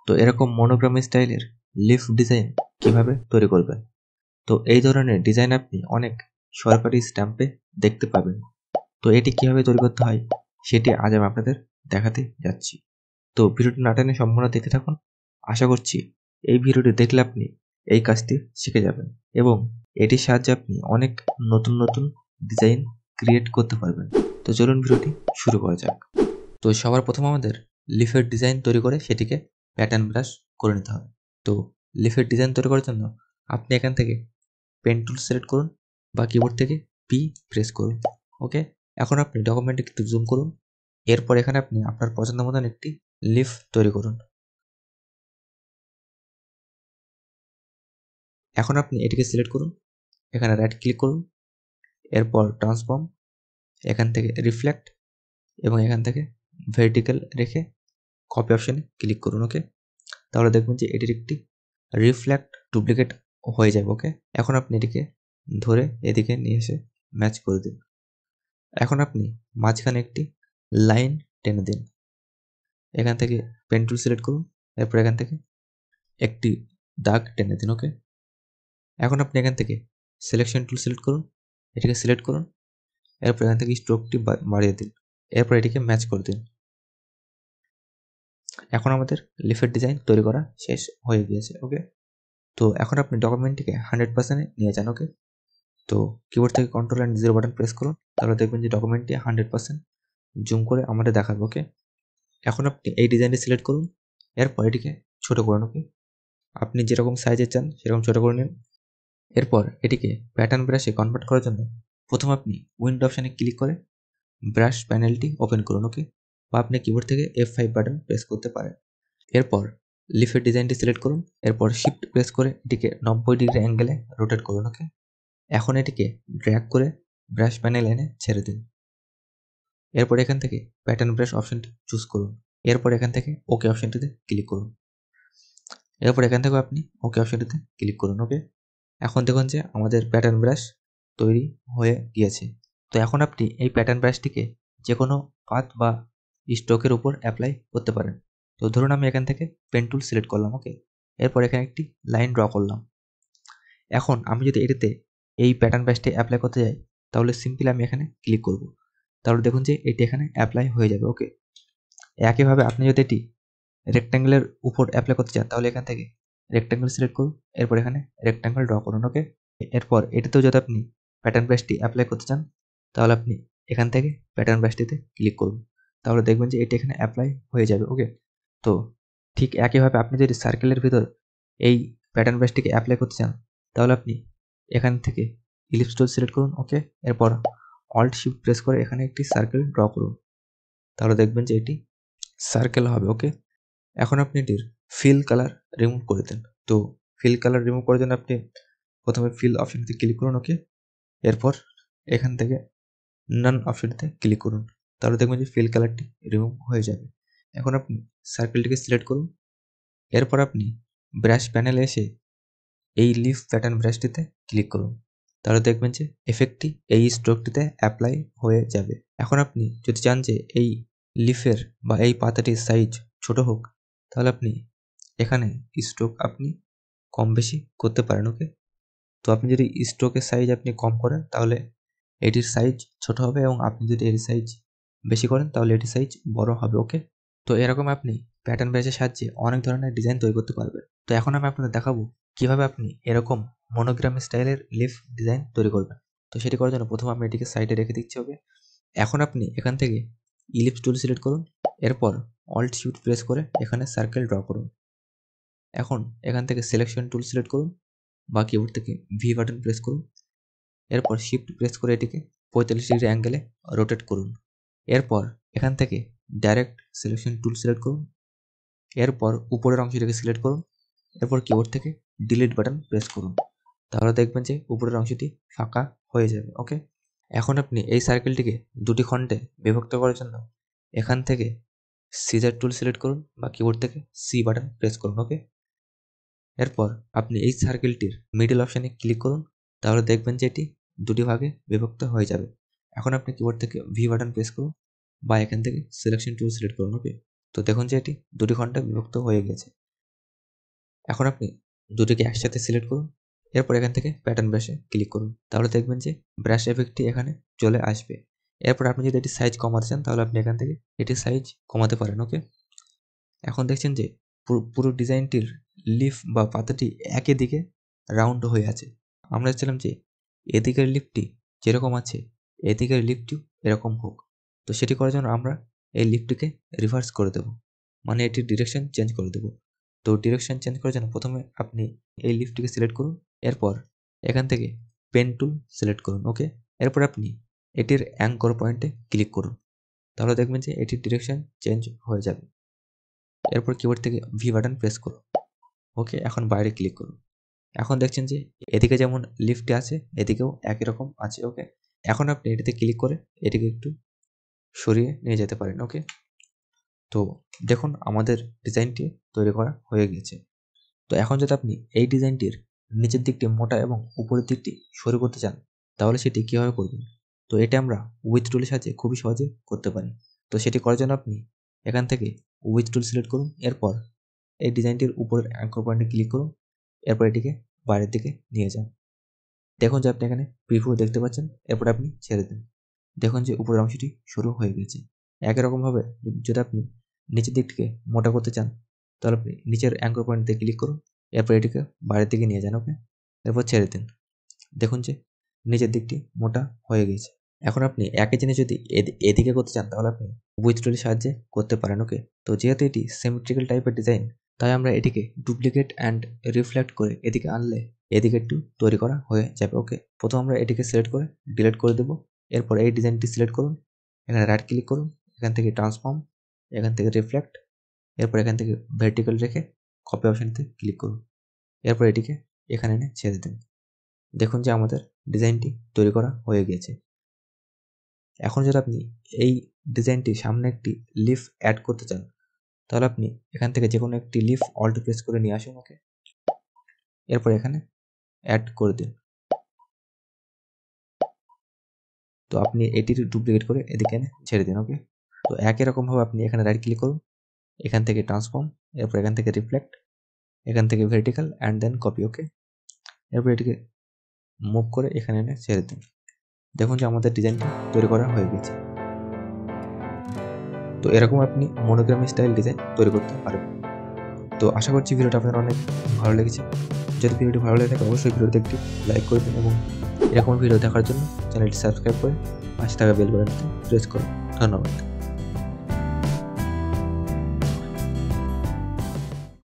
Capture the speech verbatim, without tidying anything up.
তো এরকম মনোগ্রাম স্টাইলের লিফ ডিজাইন কিভাবে তৈরি করবেন। তো এই ধরনের ডিজাইন আপনি অনেক সরকারি স্ট্যাম্পে দেখতে পাবেন। তো এটি কিভাবে তৈরি করতে হয় সেটি আজ আমি আপনাদের দেখাতে যাচ্ছি। তো ভিডিওটি না টেনে সম্পূর্ণ দেখতে থাকুন। আশা করছি এই ভিডিওটি দেখলে আপনি এই কাজটি শিখে যাবেন এবং এটির সাহায্যে আপনি অনেক নতুন নতুন ডিজাইন ক্রিয়েট করতে পারবেন। তো চলুন ভিডিওটি শুরু করা যাক। তো সবার প্রথম আমাদের লিফের ডিজাইন তৈরি করে সেটিকে প্যাটার্ন ব্রাশ করে নিতে হবে। তো লিফের ডিজাইন তৈরি করার জন্য আপনি এখান থেকে পেন টুল সিলেক্ট করুন বা কিবোর্ড থেকে পি প্রেস করুন। ওকে, এখন আপনি ডকুমেন্টে একটু জুম করুন। এরপর এখানে আপনি আপনার পছন্দ মতন একটি লিফ তৈরি করুন। এখন আপনি এটিকে সিলেক্ট করুন, এখানে রাইট ক্লিক করুন, এরপর ট্রান্সফর্ম, এখান থেকে রিফ্লেক্ট এবং এখান থেকে ভার্টিক্যাল রেখে কপি অপশানে ক্লিক করুন। ওকে, তাহলে দেখবেন যে এটির একটি রিফ্লেক্ট ডুপ্লিকেট হয়ে যাবে। ওকে, এখন আপনি এটিকে ধরে এদিকে নিয়ে এসে ম্যাচ করে দিন। এখন আপনি মাঝখানে একটি লাইন টেনে দিন। এখান থেকে পেন টুল সিলেক্ট করুন, এরপর এখান থেকে একটি দাগ টেনে দিন। ওকে, এখন আপনি এখান থেকে সিলেকশন টুল সিলেক্ট করুন, এটিকে সিলেক্ট করুন, এরপর এখান থেকে স্ট্রোকটি বাড়িয়ে দিন, এরপর এটিকে ম্যাচ করে দিন। এখন আমাদের লিফের ডিজাইন তৈরি করা শেষ হয়ে গিয়েছে। ওকে, তো এখন আপনি ডকুমেন্টটিকে হান্ড্রেড পার্সেন্টে নিয়ে যান। ওকে, তো কিবোর্ড থেকে control and zero button press করুন, তাহলে দেখবেন যে ডকুমেন্টটি হান্ড্রেড পার্সেন্ট জুম করে আমাদের দেখাবে। ওকে, এখন আপনি এই ডিজাইনটি সিলেক্ট করুন, এরপর এটিকে ছোট করুন। ওকে, আপনি যেরকম সাইজে চান সেরকম ছোট করে নিন। এরপর এটিকে প্যাটার্ন ব্রাশে কনভার্ট করার জন্য প্রথম আপনি উইন্ডো অপশানে ক্লিক করে ব্রাশ প্যানেলটি ওপেন করুন। ওকে, বা আপনি কিবোর্ড থেকে এফ ফাইভ বাটন প্রেস করতে পারেন। এরপর লিফের ডিজাইনটি সিলেক্ট করুন, এরপর শিফট প্রেস করে এটিকে নব্বই ডিগ্রি অ্যাঙ্গেলে রোটেট করুন। ওকে, এখন এটিকে ড্র্যাগ করে ব্রাশ প্যানেল এনে ছেড়ে দিন। এরপর এখান থেকে প্যাটার্ন ব্রাশ অপশনটি চুজ করুন, এরপর এখান থেকে ওকে অপশনটিতে ক্লিক করুন, এরপর এখান থেকে আপনি ওকে অপশনটিতে ক্লিক করুন। ওকে, এখন দেখুন যে আমাদের প্যাটার্ন ব্রাশ তৈরি হয়ে গিয়েছে। তো এখন আপনি এই প্যাটার্ন ব্রাশটিকে যে কোনো পাত বা স্ট্রোকের উপর অ্যাপ্লাই করতে পারেন। তো ধরুন আমি এখান থেকে পেন টুল সিলেক্ট করলাম। ওকে, এরপর এখানে একটি লাইন ড্র করলাম। এখন আমি যদি এটিতে এই প্যাটার্ন ব্রাশটি অ্যাপ্লাই করতে যাই তাহলে সিম্পলি আমি এখানে ক্লিক করব, তাহলে দেখুন যে এটি এখানে অ্যাপ্লাই হয়ে যাবে। ওকে, একইভাবে আপনি যদি এটি রেক্ট্যাঙ্গেলের উপর অ্যাপ্লাই করতে চান তাহলে এখান থেকে রেক্ট্যাঙ্গেল সিলেক্ট করুন, এরপর এখানে রেক্ট্যাঙ্গেল ড্র করুন। ওকে, এরপর এটিতেও যদি আপনি প্যাটার্ন ব্রাশটি অ্যাপ্লাই করতে চান তাহলে আপনি এখান থেকে প্যাটার্ন ব্রাশটিতে ক্লিক করুন, তাহলে দেখবেন যে এটি এখানে অ্যাপ্লাই হয়ে যাবে। ওকে, তো ঠিক একইভাবে আপনি যদি সার্কেলের ভিতর এই প্যাটার্ন ব্রাশটিকে অ্যাপ্লাই করতে চান তাহলে আপনি এখান থেকে ইলিপস টুল সিলেক্ট করুন। ওকে, এরপর অল্ট শিফট প্রেস করে এখানে একটি সার্কেল ড্র করুন, তাহলে দেখবেন যে এটি সার্কেল হবে। ওকে, এখন আপনি এটির ফিল কালার রিমুভ করে দেন। তো ফিল কালার রিমুভ করার জন্য আপনি প্রথমে ফিল অপশনটিতে ক্লিক করুন। ওকে, এরপর এখান থেকে নান অপশনটিতে ক্লিক করুন, তাহলে দেখবেন যে ফিল কালারটি রিমুভ হয়ে যাবে। এখন আপনি সার্কেলটিকে সিলেক্ট করুন, এরপর আপনি ব্রাশ প্যানেলে এসে এই লিফ প্যাটার্ন ব্রাশটিতে ক্লিক করুন, তাহলে দেখবেন যে এফেক্টটি এই স্ট্রোকটিতে অ্যাপ্লাই হয়ে যাবে। এখন আপনি যদি চান যে এই লিফের বা এই পাতাটির সাইজ ছোট হোক তাহলে আপনি এখানে স্ট্রোক আপনি কম বেশি করতে পারেন। ওকে, তো আপনি যদি স্ট্রোকের সাইজ আপনি কম করেন তাহলে এটির সাইজ ছোট হবে এবং আপনি যদি এর সাইজ বেশি করেন তাহলে এটির সাইজ বড় হবে। ওকে, তো এরকম আপনি প্যাটার্ন ব্রাশের সাহায্যে অনেক ধরনের ডিজাইন তৈরি করতে পারবেন। তো এখন আমি আপনাদের দেখাবো কিভাবে আপনি এরকম মনোগ্রাম স্টাইলের লিফ ডিজাইন তৈরি করবেন। তো সেটি করার জন্য প্রথমে আমি এটিকে সাইডে রেখে দিচ্ছি। ওকে, এখন আপনি এখান থেকে ইলিপস টুল সিলেক্ট করুন, এরপর অল্ট শিফট প্রেস করে এখানে সার্কেল ড্র করুন। এখন এখান থেকে সিলেকশন টুল সিলেক্ট করুন বা কিবোর্ড থেকে ভি বাটন প্রেস করুন, এরপর শিফট প্রেস করে এটিকে পঁয়তাল্লিশ ডিগ্রি অ্যাঙ্গেলে রোটেট করুন। এরপর এখান থেকে ডাইরেক্ট সিলেকশন টুল সিলেক্ট করুন, এরপর উপরের অংশটিকে সিলেক্ট করুন, এরপর কিবোর্ড থেকে ডিলিট বাটন প্রেস করুন, তাহলে দেখবেন যে উপরের অংশটি ফাঁকা হয়ে যাবে। ওকে, এখন আপনি এই সার্কেলটিকে দুটি খণ্ডে বিভক্ত করার জন্য এখান থেকে সিজার টুল সিলেক্ট করুন বা কিবোর্ড থেকে সি বাটন প্রেস করুন। ওকে, এরপর আপনি এই সার্কেলটির মিডল অপশানে ক্লিক করুন, তাহলে দেখবেন যে এটি দুটি ভাগে বিভক্ত হয়ে যাবে। এখন আপনি কিবোর্ড থেকে ভি বাটন প্রেস করুন বা এখান থেকে সিলেকশন টুল সিলেক্ট করুন। ওকে, তো দেখুন যে এটি দুটি খণ্ডে বিভক্ত হয়ে গেছে। এখন আপনি দুটিকে একসাথে সিলেক্ট করুন, এরপর এখান থেকে প্যাটার্ন ব্রাশে ক্লিক করুন, তাহলে দেখবেন যে ব্রাশ এফেক্টটি এখানে চলে আসবে। এরপর আপনি যদি এটি সাইজ কমাতে চান তাহলে আপনি এখান থেকে এটি সাইজ কমাতে পারেন। ওকে, এখন দেখছেন যে পুরো পুরো ডিজাইনটির লিফ বা পাতাটি একই দিকে রাউন্ড হয়ে আছে। আমরা চাইছিলাম যে এদিকের লিফটি যেরকম আছে এদিকের লিফটিও এরকম হোক। তো সেটি করার জন্য আমরা এই লিফটিকে রিভার্স করে দেব, মানে এটির ডিরেকশন চেঞ্জ করে দেব। তো ডিরেকশন চেঞ্জ করার জন্য প্রথমে আপনি এই লিফটিকে সিলেক্ট করুন, এরপর এখান থেকে পেন টুল সিলেক্ট করুন। ওকে, এরপর আপনি এটির অ্যাঙ্কর পয়েন্টে ক্লিক করুন, তাহলে দেখবেন যে এটির ডিরেকশন চেঞ্জ হয়ে যাবে। এরপর কিবোর্ড থেকে ভি বাটন প্রেস করুন। ওকে, এখন বাইরে ক্লিক করুন। এখন দেখছেন যে এদিকে যেমন লিফটে আছে এদিকেও একই রকম আছে। ওকে, এখন আপনি এটিতে ক্লিক করে এটিকে একটু সরিয়ে নিয়ে যেতে পারেন। ওকে, তো দেখুন আমাদের ডিজাইনটি তৈরি করা হয়ে গেছে। তো এখন যদি আপনি এই ডিজাইনটির নিচের দিকটি মোটা এবং উপরের দিকটি সরু করতে চান তাহলে সেটি কীভাবে করবেন? তো এটা আমরা উইথ টুলের সাহায্যে খুবই সহজে করতে পারি। তো সেটি করার জন্য আপনি এখান থেকে উইথ টুল সিলেক্ট করুন, এরপর এই ডিজাইনটির উপরের অ্যাঙ্কর পয়েন্টে ক্লিক করুন, এরপর এটিকে বাইরের দিকে নিয়ে যান। দেখুন যে আপনি এখানে প্রিভিউ দেখতে পাচ্ছেন, এরপর আপনি ছেড়ে দিন। দেখুন যে উপরের অংশটি সরু হয়ে গেছে। একই রকমভাবে যদি আপনি নিচের দিকটিকে মোটা করতে চান তাহলে আপনি নিচের অ্যাঙ্কর পয়েন্টে ক্লিক করুন, এরপর এটিকে বাইরের দিকে নিয়ে যান। ওকে, এরপর ছেড়ে দিন। দেখুন যে নিচের দিকটি মোটা হয়ে গেছে। এখন আপনি একই জিনিস যদি এদিকে করতে চান তাহলে আপনি উইথ টুলের সাহায্যে করতে পারেন। ওকে, তো যেহেতু এটি সিমেট্রিক্যাল টাইপের ডিজাইন তাই আমরা এটিকে ডুপ্লিকেট অ্যান্ড রিফ্লেক্ট করে এদিকে আনলে এদিকে একটু তৈরি করা হয়ে যাবে। ওকে, প্রথম আমরা এটিকে সিলেক্ট করে ডিলিট করে দেবো, এরপর এই ডিজাইনটি সিলেক্ট করুন, এখানে রাইট ক্লিক করুন, এখান থেকে ট্রান্সফর্ম, এখান থেকে রিফ্লেক্ট, এরপর এখান থেকে ভার্টিক্যাল রেখে কপি অপশনটিতে ক্লিক করুন, এরপর এটিকে এখানে এনে ছেড়ে দিন। দেখুন যে আমাদের ডিজাইনটি তৈরি করা হয়ে গেছে। এখন যদি আপনি এই ডিজাইনটির সামনে একটি লিফ অ্যাড করতে চান তাহলে আপনি এখান থেকে যে কোনো একটি লিফ অল্ট প্রেস করে নিয়ে আসুন। ওকে, এরপর এখানে অ্যাড করে দিন। তো আপনি এটির ডুপ্লিকেট করে এদিকে এনে ছেড়ে দিন। ওকে, তো একই রকমভাবে আপনি এখানে রাইট ক্লিক করুন, এখান থেকে ট্রান্সফর্ম, এরপর এখান থেকে রিফ্লেক্ট, এখান থেকে vertical and then copy. Okay, এরপর এটিকে মুভ করে এখানে এনে ছেড়ে দিন। দেখুন যে আমাদের ডিজাইনটি তৈরি করা হয়ে গেছে। তো এরকম আপনি মনোগ্রাম স্টাইল ডিজাইন তৈরি করতে পারবেন। তো আশা করছি ভিডিওটা আপনার অনেক ভালো লেগেছে। যদি ভিডিওটি ভালো লেগে থাকে অবশ্যই ভিডিওতে একটি লাইক করবেন এবং এরকম ভিডিও দেখার জন্য চ্যানেলটি সাবস্ক্রাইব করে পাশে থাকা বেল বাটনটি প্রেস করুন। ধন্যবাদ।